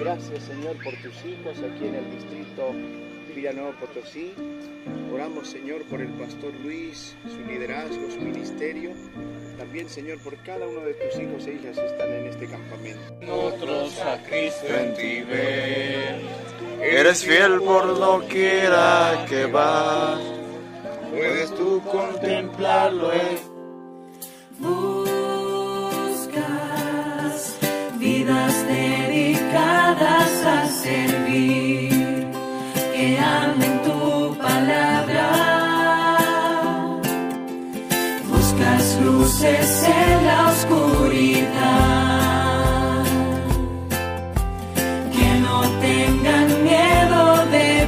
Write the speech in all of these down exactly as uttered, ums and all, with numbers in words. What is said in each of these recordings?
gracias, Señor, por tus hijos aquí en el distrito Villanueva Potosí. Oramos, Señor, por el pastor Luis, su liderazgo, su ministerio. También, Señor, por cada uno de tus hijos e hijas que están en este campamento. Nosotros a Cristo en ti ver. Eres fiel por doquiera que vas. Puedes tú contemplarlo en... Buscas vidas dedicadas a servir, que amen tu palabra. Buscas luces en la oscuridad, que no tengan miedo de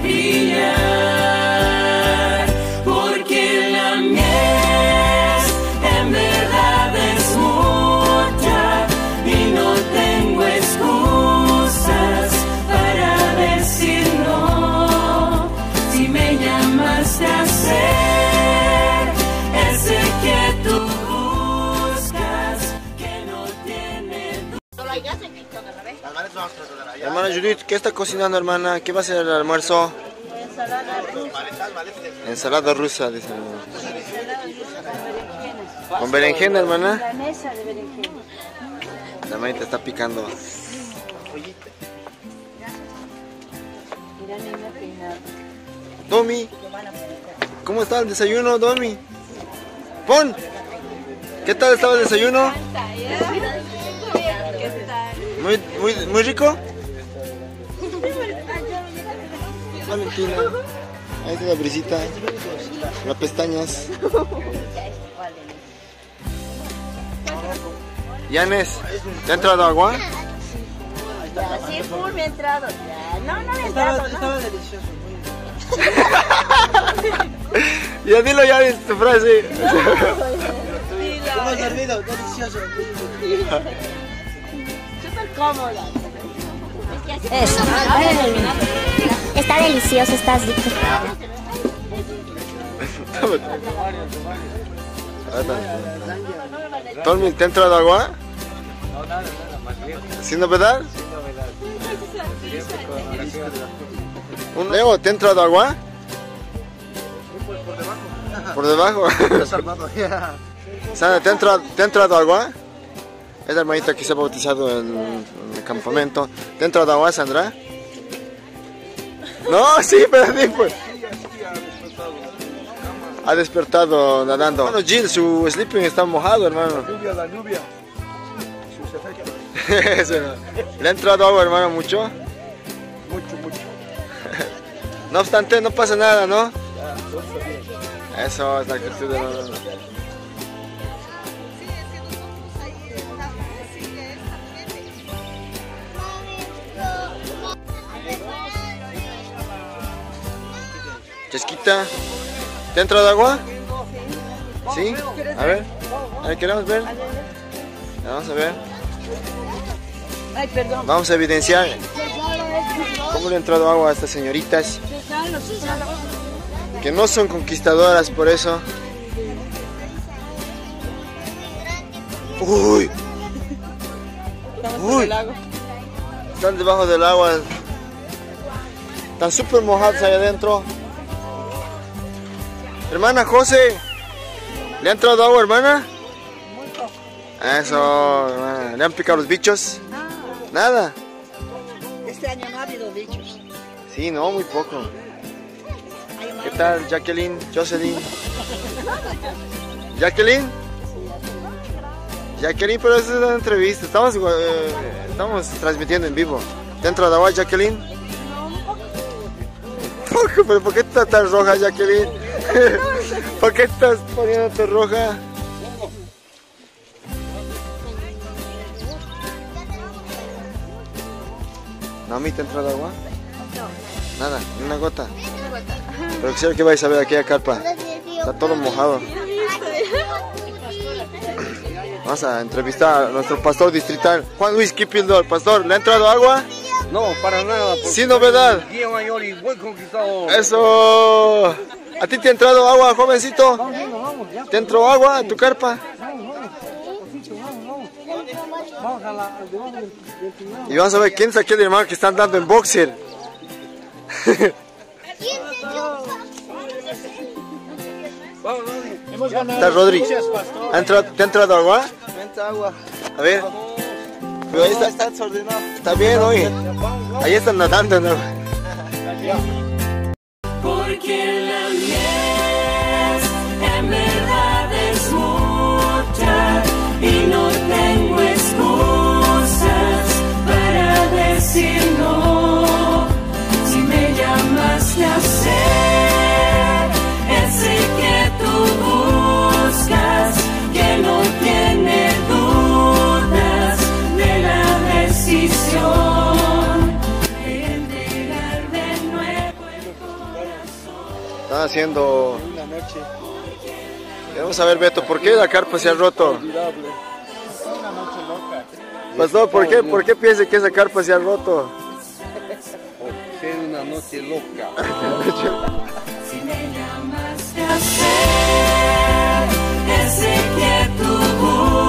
brillar, porque la mies en verdad es mucha y no tengo excusas para decir no. Si me llamaste a ser ese que tú buscas, que no tiene duda. Hermana Judith, ¿qué está cocinando, hermana? ¿Qué va a ser el almuerzo? Ensalada rusa. Ensalada rusa, dice. Ensalada rusa con berenjenas. ¿Con berenjena, hermana? Milanesa de berenjena. La manita está picando. Mira, niña peinada. Domi, ¿cómo está el desayuno, Domi? Pon, ¿qué tal estaba el desayuno? ¿Qué tal? Muy, muy, muy rico. Valentina, ahí está la brisita, las pestañas. Yanes, ¿te ha entrado agua? Ya, sí, full me ha entrado. Ya, no, no me ha entrado. Estaba, estaba No. delicioso. Ya dilo ya en tu frase. ¿Cómo has servido? Delicioso. Súper cómoda. Eso. Está delicioso, está rico. Tommy, ¿te ha entrado agua? ¿Sin novedad? ¿Un Leo, ¿te ha entrado agua? Por debajo. Sandra, ¿te ha entrado, ¿te ha entrado agua? Es la hermanita que se ha bautizado en, en el campamento. ¿Te ha entrado agua, Sandra? No, sí, pero sí, pues. Ha despertado nadando. Bueno, Jill, su sleeping está mojado, hermano. La lluvia, la lluvia. Sus efectos. Eso, ¿no? ¿Le ha entrado agua, hermano, mucho? Mucho, mucho. No obstante, no pasa nada, ¿no? Eso es la actitud de los... Chesquita, ¿te ha entrado agua? ¿Sí? A ver, a ver, queremos ver. Vamos a ver. Ay, perdón. Vamos a evidenciar cómo le ha entrado agua a estas señoritas. Que no son conquistadoras por eso. Uy. Uy. Están debajo del agua. Están súper mojados ahí adentro. Hermana José, ¿le ha entrado agua, hermana? Eso, hermana. ¿Le han picado los bichos? Nada. Este año no ha habido bichos. Sí, no, muy poco. ¿Qué tal, Jacqueline? Jocelyn. ¿Jacqueline? Jacqueline, pero esa es una entrevista. Estamos, eh, estamos transmitiendo en vivo. ¿Te ha entrado agua, Jacqueline? ¿Pero por qué estás tan roja, Jacqueline? ¿Por qué estás poniéndote roja? ¿No a mí te ha entrado agua? No. Nada, ni una gota. Pero quisiera que vais a ver aquella carpa. Está todo mojado. Vamos a entrevistar a nuestro pastor distrital, Juan Luis Kipildor. Pastor, ¿le ha entrado agua? No, para nada. Sin novedad. Guía mayor y buen conquistador. Eso. ¿A ti te ha entrado agua, jovencito? ¿Te entró agua a tu carpa? Y vamos a ver quién es aquel hermano que están dando en boxer. Hemos ganado. ¿Está Rodri? ¿Ha entrado, ¿Te ha entrado agua? Me entra agua. A ver. Pero ahí está, Está desordenado. está bien, oye. Ahí están nadando, ¿no? Porque la mies en verdad es mucha y no tengo excusas para decir no. Si me llamaste a ser ese que tú buscas, que no tiene dudas de la decisión de entregar de nuevo el corazón. Están haciendo... Vamos a ver, Beto, ¿por qué la carpa se ha roto? Pastor, ¿por qué, ¿por qué piensa que esa carpa se ha roto? Porque es una noche loca. Si me llamaste a ser ese que tú buscas,